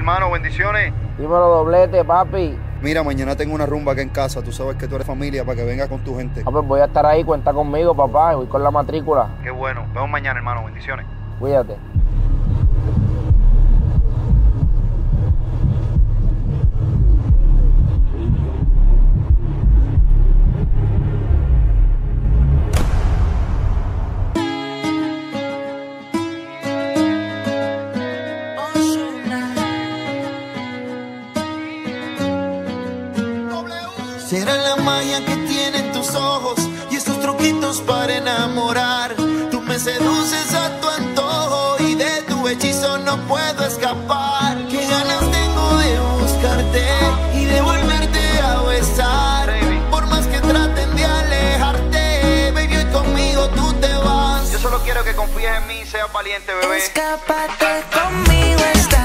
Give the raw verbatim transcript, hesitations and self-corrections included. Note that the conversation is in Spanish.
hermano, bendiciones. Dímelo, doblete, papi. Mira, mañana tengo una rumba acá en casa. Tú sabes que tú eres familia para que vengas con tu gente. Ah, pues voy a estar ahí, cuenta conmigo, papá. Voy con la matrícula. Qué bueno. Vemos mañana, hermano. Bendiciones. Cuídate. Será la magia que tienen tus ojos y esos truquitos para enamorar. Tú me seduces a tu antojo y de tu hechizo no puedo escapar. Qué ganas tengo de buscarte y de volverte a besar. Por más que traten de alejarte, baby, hoy conmigo tú te vas. Yo solo quiero que confíes en mí y seas valiente, bebé. Escápate conmigo esta